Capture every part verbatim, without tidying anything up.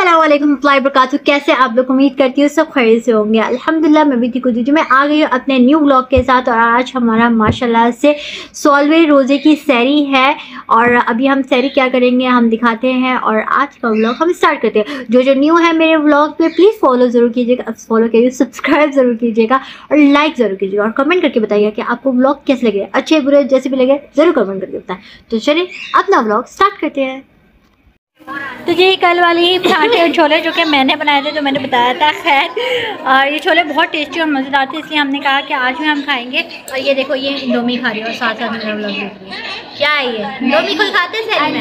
अस्सलाम वालेकुम वर्हमतुल्लाहि वबरकातुहू। कैसे आप लोग, उम्मीद करती हूँ सब खैरियत से होंगे। अल्हम्दुलिल्लाह मैं भी ठीक हूँ। मैं आ गई हूँ अपने न्यू व्लॉग के साथ और आज हमारा माशाल्लाह से सोलहवें रोज़े की सैरी है और अभी हम सैरी क्या करेंगे हम दिखाते हैं और आज का व्लॉग हम स्टार्ट करते हैं। जो जो न्यू है मेरे व्लॉग पे प्लीज़ फॉलो ज़रूर कीजिएगा, फॉलो कीजिए, सब्सक्राइब ज़रूर कीजिएगा और लाइक ज़रूर कीजिएगा और कमेंट करके बताइएगा कि आपको व्लॉग कैसे लगे, अच्छे बुरे जैसे भी लगे ज़रूर कमेंट करके बताएं। तो चलिए अपना व्लॉग स्टार्ट करते हैं। तो ये कल वाली पराठे और छोले जो कि मैंने बनाए थे, जो मैंने बताया था, खैर और ये छोले बहुत टेस्टी और मज़ेदार थे, इसलिए हमने कहा कि आज भी हम खाएंगे। और ये देखो ये इंडोमी खा रही है और साथ साथ मेरा व्लॉग देख रही है। क्या है ये इंडोमी कोई खाते हैं सैरी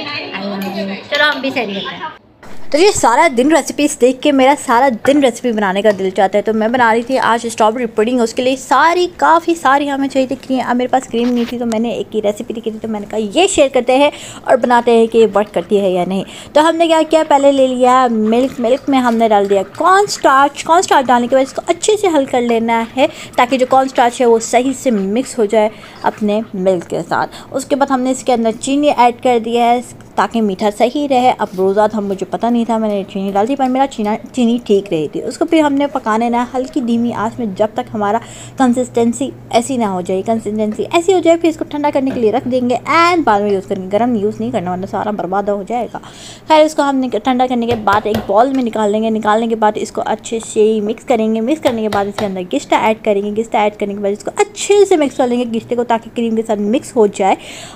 में? चलो हम भी सैरी करते हैं। तो ये सारा दिन रेसिपीज़ देख के मेरा सारा दिन रेसिपी बनाने का दिल चाहता है, तो मैं बना रही थी आज स्ट्रॉबेरी पुडिंग। उसके लिए सारी काफ़ी सारी हमें चाहिए थी क्रीम। अब मेरे पास क्रीम नहीं थी तो मैंने एक ही रेसिपी लिखी थी, तो मैंने कहा ये शेयर करते हैं और बनाते हैं कि ये वर्क करती है या नहीं। तो हमने क्या किया, पहले ले लिया मिल्क। मिल्क में हमने डाल दिया कॉर्न स्टार्च। कॉर्न स्टार्च डालने के बाद इसको अच्छे से हल कर लेना है ताकि जो कॉर्न स्टार्च है वो सही से मिक्स हो जाए अपने मिल्क के साथ। उसके बाद हमने इसके अंदर चीनी ऐड कर दिया है ताकि मीठा सही रहे। अब रोज़ा था, मुझे पता नहीं था, मैंने चीनी डाल दी पर मेरा चीना चीनी ठीक रही थी। उसको फिर हमने पकाने ना हल्की धीमी आंच में जब तक हमारा कंसिस्टेंसी ऐसी ना हो जाए। कंसिस्टेंसी ऐसी हो जाए फिर इसको ठंडा करने के लिए रख देंगे एंड बाद में यूज़ करेंगे। गर्म यूज़ नहीं करना वरना सारा बर्बाद हो जाएगा। खैर इसको हम ठंडा करने के बाद एक बॉल में निकाल लेंगे। निकालने के बाद इसको अच्छे से मिक्स करेंगे। मिक्स करने के बाद इसके अंदर गिस्टा ऐड करेंगे। गिस्टा ऐड करने के बाद इसको अच्छे से मिक्स कर लेंगे गिस्टे को, ताकि क्रीम के साथ मिक्स हो जाए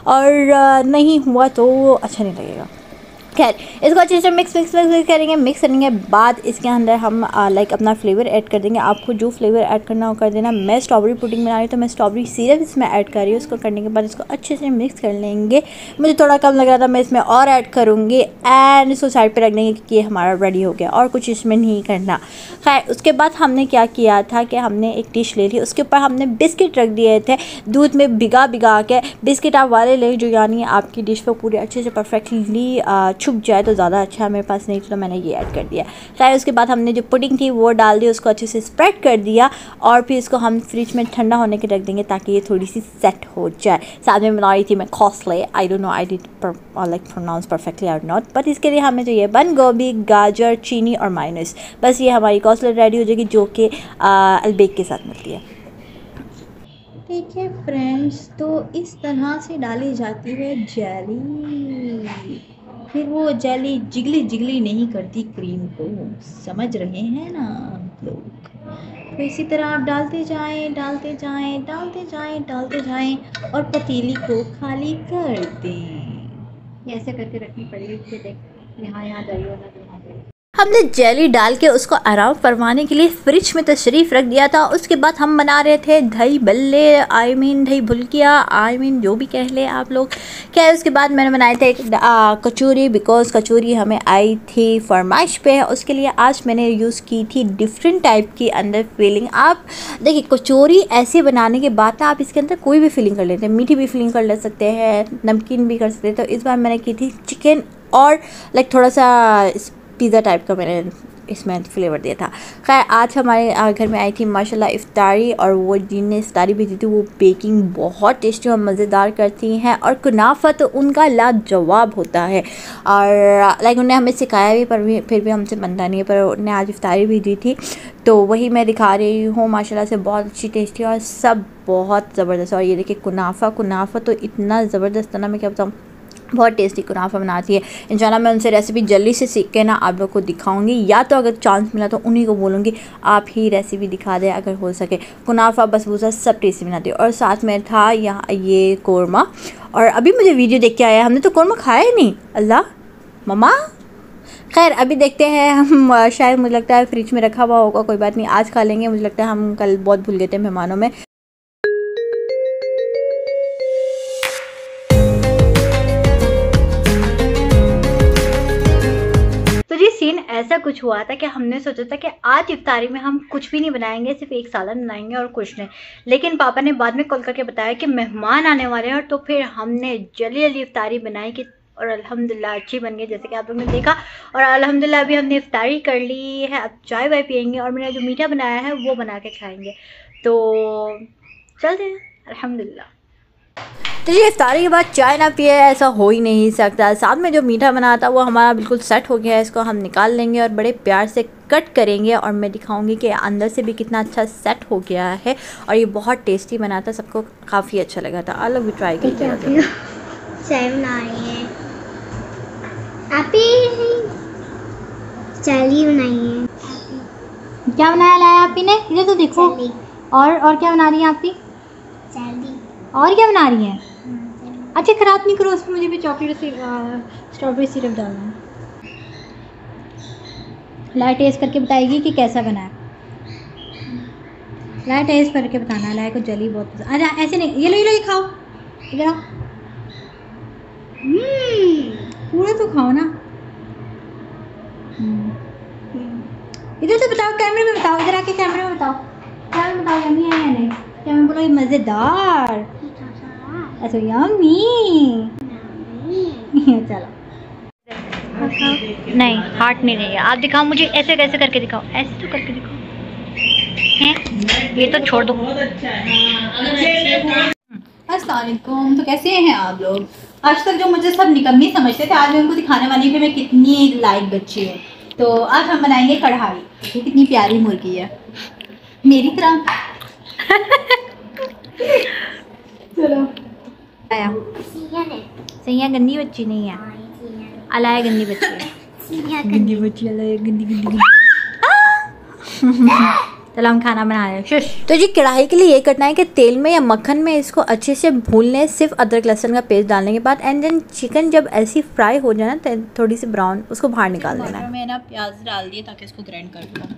और नहीं हुआ तो अच्छा नहीं लगेगा। खैर इसको अच्छे से मिक्स मिक्स मिक्स करेंगे। मिक्स करने के बाद इसके अंदर हम लाइक अपना फ्लेवर ऐड कर देंगे। आपको जो फ्लेवर ऐड करना हो कर देना। मैं स्ट्रॉबेरी पुडिंग बना रही हूँ तो मैं स्ट्रॉबेरी सिरप इसमें ऐड कर रही हूँ। उसको करने के बाद इसको अच्छे से मिक्स कर लेंगे। मुझे थोड़ा कम लग रहा था, मैं इसमें और ऐड करूँगी एंड इसको साइड पर रख देंगे क्योंकि ये हमारा रेडी हो गया और कुछ इसमें नहीं करना। खैर उसके बाद हमने क्या किया था कि हमने एक डिश ले ली, उसके ऊपर हमने बिस्किट रख दिए थे दूध में भिगा भिगा के। बिस्किट आप वाले ले जो यानी आपकी डिश पर पूरे अच्छे से परफेक्टली छुप जाए तो ज़्यादा अच्छा है। मेरे पास नहीं तो मैंने ये ऐड कर दिया। खैर उसके बाद हमने जो पुडिंग थी वो डाल दी, उसको अच्छे से स्प्रेड कर दिया और फिर इसको हम फ्रिज में ठंडा होने के रख देंगे ताकि ये थोड़ी सी सेट हो जाए। साथ में बना रही थी मैं कॉस्ले। I don't know I did like pronounce perfectly और नॉट, बट इसके लिए हमें चाहिए बंद गोभी, गाजर, चीनी और मायोनीज। बस ये हमारी कॉस्ले रेडी हो जाएगी जो कि अलबेक के साथ मिलती है। ठीक है फ्रेंड्स, तो इस तरह से डाली जाती है जेली। फिर वो जेली जिगली जिगली नहीं करती क्रीम को, समझ रहे हैं ना आप लोग। तो इसी तरह आप डालते जाएं डालते जाएं डालते जाएं डालते जाएं और पतीली को खाली कर दें। ऐसे करके रखनी पड़ेगी कि देख यहाँ यहाँ दरियो ना यहाँ पे। हमने जेली डाल के उसको आराम फरमाने के लिए फ्रिज में तशरीफ़ रख दिया था। उसके बाद हम बना रहे थे दही बल्ले, आई मीन दही भुलकिया, आई मीन जो भी कह ले आप लोग। क्या है उसके बाद मैंने बनाए थे कचौरी, बिकॉज कचौरी हमें आई थी फरमाइश पे। उसके लिए आज मैंने यूज़ की थी डिफरेंट टाइप की अंदर फीलिंग। आप देखिए कचौरी ऐसे बनाने के बाद आप इसके अंदर कोई भी फीलिंग कर लेते हैं, मीठी भी फीलिंग कर ले सकते हैं, नमकीन भी कर सकते हैं। तो इस बार मैंने की थी चिकन और लाइक थोड़ा सा पिज़्ज़ा टाइप का मैंने इसमें फ्लेवर दिया था। खैर आज हमारे घर में आई थी माशाल्लाह इफ्तारी और वो जिनने इफ्तारी भेजी थी वो बेकिंग बहुत टेस्टी और मज़ेदार करती हैं और कुनाफा तो उनका लाजवाब होता है। और लाइक उन्होंने हमें सिखाया भी पर भी फिर भी हमसे बनता नहीं है, पर उन्होंने आज इफ्तारी भेजी थी तो वही मैं दिखा रही हूँ। माशाल्लाह से बहुत अच्छी टेस्टी और सब बहुत ज़बरदस्त। और ये देखिए कुनाफा कुनाफा तो इतना ज़बरदस्त था ना, मैं क्या बताऊँ, बहुत टेस्टी कुनाफा बनाती है। इंशाल्लाह मैं उनसे रेसिपी जल्दी से सीख के ना आप लोग को दिखाऊंगी, या तो अगर चांस मिला तो उन्हीं को बोलूँगी आप ही रेसिपी दिखा दें अगर हो सके। कुनाफा बसबूसा सब टेस्टी बनाती है। और साथ में था यहाँ ये कोरमा, और अभी मुझे वीडियो देख के आया, हमने तो कोरमा खाया ही नहीं। अल्लाह मम्मा। खैर अभी देखते हैं हम, शायद मुझे लगता है फ्रिज में रखा हुआ होगा, कोई बात नहीं आज खा लेंगे। मुझे लगता है हम कल बहुत भूल गए थे मेहमानों में। सीन ऐसा कुछ हुआ था कि हमने सोचा था कि आज इफ्तारी में हम कुछ भी नहीं बनाएंगे, सिर्फ एक सालन बनाएंगे और कुछ नहीं। लेकिन पापा ने बाद में कॉल करके बताया कि मेहमान आने वाले हैं, तो फिर हमने जल्दी जल्दी इफ्तारी बनाई कि और अल्हम्दुलिल्लाह अच्छी बन गई जैसे कि आप लोगों ने देखा। और अल्हम्दुलिल्लाह अभी हमने इफ्तारी कर ली है, अब चाय वाय पियेंगे और मैंने जो मीठा बनाया है वो बना के खाएंगे। तो चलते हैं अल्हम्दुलिल्लाह। तो ये इफ्तारी के बाद चाय ना पिए ऐसा हो ही नहीं सकता। साथ में जो मीठा बना था वो हमारा बिल्कुल सेट हो गया है। इसको हम निकाल लेंगे और बड़े प्यार से कट करेंगे और मैं दिखाऊंगी कि अंदर से भी कितना अच्छा सेट हो गया है। और ये बहुत टेस्टी बना था, सबको काफ़ी अच्छा लगा था। आप लोग भी ट्राई कीजिएगा। चाय बना रही है आपी, चाय बनाई है। क्या बनाया लाया आपी ने? इधर तो देखो। और और क्या बना रही है आपी? और क्या बना रही है? अच्छा खराब नहीं करो, उसमें मुझे भी चॉकलेट स्ट्रॉबेरी सिरप डालना है। लाया टेस्ट करके बताएगी कि कैसा बना है। लाया टेस्ट करके बताना। लाया को जली बहुत पसंद। अरे ऐसे नहीं, ये लो ये लो, ये खाओ, इधर आओ। पूरा तो खाओ ना। इधर तो बताओ, कैमरे में बताओ, इधर आके कैमरे में बताओ, कैमरे में बताओ यम्मी है या नहीं। कैमरे में बोलो ये मज़ेदार। अच्छा यम्मी। चलो नहीं, हार्ट नहीं रहेगा। आप दिखाओ मुझे, ऐसे कैसे करके दिखाओ, ऐसे तो करके दिखाओ। हैं ये तो छोड़ दो। अस्सलाम वालेकुम। तो कैसे हैं आप लोग? आज तक जो मुझे सब निकम्मी समझते थे, आज मैं उनको दिखाने वाली हूँ कि मैं कितनी लाइक बच्ची है। तो आज हम बनाएंगे कढ़ाई। ये कितनी प्यारी मुर्गी है, मेरी तरह। चलो आया सैया गंदी बच्ची नहीं है, अलाया गंदी बच्ची है। गंदी बच्ची, अलाया गंदी गंदी। चलो हम खाना बना रहे हैं। तो जी कढ़ाई के लिए ये करना है कि तेल में या मक्खन में इसको अच्छे से भून लें, सिर्फ अदरक लहसुन का पेस्ट डालने के बाद। एंड देन चिकन जब ऐसी फ्राई हो जाए ना, तो थोड़ी सी ब्राउन, उसको बाहर निकाल देना है। मैंने ना प्याज डाल दिए ताकि इसको ग्राइंड कर दूँ।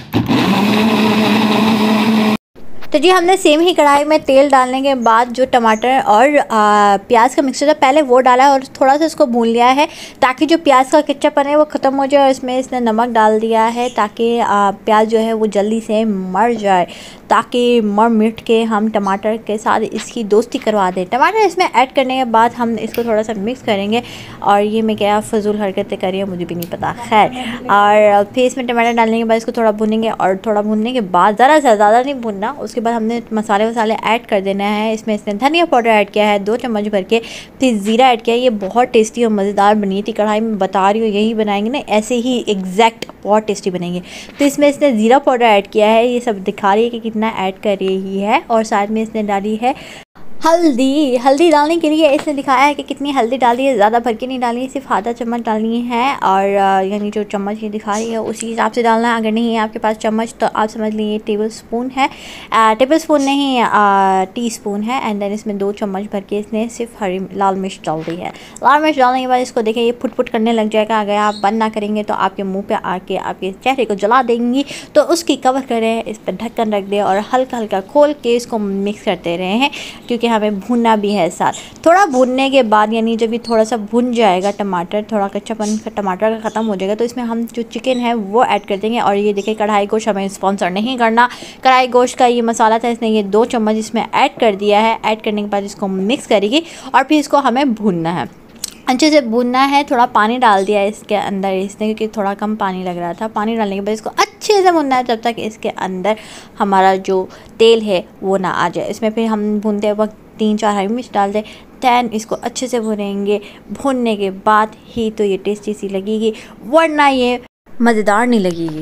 तो जी हमने सेम ही कढ़ाई में तेल डालने के बाद जो टमाटर और आ, प्याज का मिक्सचर था पहले वो डाला है और थोड़ा सा इसको भून लिया है ताकि जो प्याज का कच्चापन है वो ख़त्म हो जाए। और इसमें इसने नमक डाल दिया है ताकि आ, प्याज जो है वो जल्दी से मर जाए, ताकि मर मिट के हम टमाटर के साथ इसकी दोस्ती करवा दें। टमाटर इसमें ऐड करने के बाद हम इसको थोड़ा सा मिक्स करेंगे। और ये मैं क्या फजूल हरकतें कर रही हूँ मुझे भी नहीं पता, खैर। और फिर इसमें टमाटर डालने के बाद इसको थोड़ा भूनेंगे और थोड़ा भूनने के बाद ज़रा सा ज़्यादा नहीं भूनना। उसके बाद हमने मसाले वसाले ऐड कर देना है। इसमें इसने धनिया पाउडर ऐड किया है दो चम्मच भर के, फिर ज़ीरा ऐड किया है। ये बहुत टेस्टी और मज़ेदार बनी थी कढ़ाई में, बता रही हूँ। यही बनाएंगे ना ऐसे ही एग्जैक्ट बहुत टेस्टी बनेंगे। तो इसमें इसने ज़ीरा पाउडर ऐड किया है, ये सब दिखा रही है कि कितना ऐड कर रही है। और साथ में इसने डाली है हल्दी। हल्दी डालने के लिए इसने दिखाया है कि कितनी हल्दी डाली है, ज़्यादा भर के नहीं डाली है, सिर्फ आधा चम्मच डालनी है। और यानी जो चम्मच ये दिखा रही है उसी हिसाब से डालना है। अगर नहीं है आपके पास चम्मच तो आप समझ लीजिए टेबल स्पून है, टेबल स्पून नहीं टी स्पून है। एंड देन इसमें दो चम्मच भर के इसने सिर्फ हरी लाल मिर्च डाल दी है। लाल मिर्च डालने के बाद इसको देखें ये फुट फुट करने लग जाएगा। अगर आप बंद ना करेंगे तो आपके मुँह पर आके आपके चेहरे को जला देंगी। तो उसकी कवर करें, इस पर ढक्कन रख दें और हल्का हल्का खोल के इसको मिक्स करते रहे हैं, क्योंकि हमें भूनना भी है साथ। थोड़ा भूनने के बाद यानी जब ये थोड़ा सा भुन जाएगा, टमाटर थोड़ा कच्चापन टमाटर का ख़त्म हो जाएगा, तो इसमें हम जो चिकन है वो ऐड कर देंगे। और ये देखिए कढ़ाई गोश्त हमें स्पॉन्सर नहीं करना, कढ़ाई गोश्त का ये मसाला था, इसने ये दो चम्मच इसमें ऐड कर दिया है। ऐड करने के बाद इसको मिक्स करेगी और फिर इसको हमें भूनना है, अच्छे से भूनना है। थोड़ा पानी डाल दिया है इसके अंदर इसने, क्योंकि थोड़ा कम पानी लग रहा था। पानी डालने के बाद इसको अच्छे से भूनना है जब तक इसके अंदर हमारा जो तेल है वो ना आ जाए। इसमें फिर हम भूनते वक्त तीन चार हरी मिर्च डाल दें। दैन इसको अच्छे से भुनेंगे। भुनने के बाद ही तो ये टेस्टी सी लगेगी, वरना ये मज़ेदार नहीं लगेगी।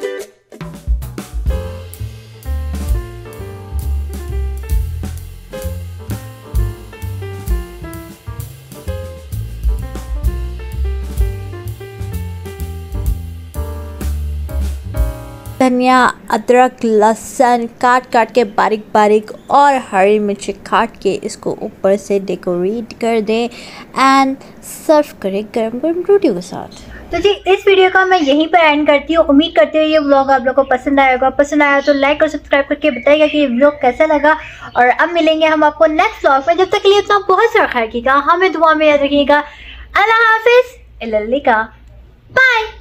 धनिया, अदरक, लहसुन काट काट के बारीक बारीक और हरी मिर्च काट के इसको ऊपर से डेकोरेट कर दें एंड सर्व करें गरम गरम रोटियों के साथ। तो जी इस वीडियो का मैं यहीं पर एंड करती हूँ। उम्मीद करती हूँ ये व्लॉग आप लोगों को पसंद आएगा। पसंद आया तो लाइक और सब्सक्राइब करके बताइएगा कि ये व्लॉग कैसा लगा। और अब मिलेंगे हम आपको नेक्स्ट व्लॉग में। जब तक के लिए इतना बहुत सारा ख्याल रखिएगा, हमें दुआ में याद रखिएगा। अल्लाह हाफिज, इल्लल्लाह, बाय।